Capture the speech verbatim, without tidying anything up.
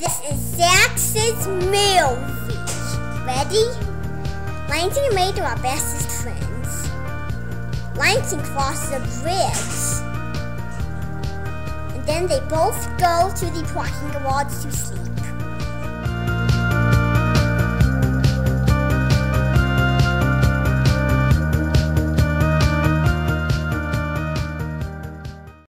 This is Zach's movie. Ready? Lansing and Mater are bestest friends. Lansing crosses a bridge. And then they both go to the parking garage to sleep.